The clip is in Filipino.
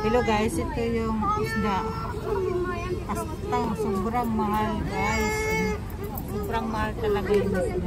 Hello guys, ito yung isda. Astang, sobrang mahal guys. Sobrang mahal talaga yung isda.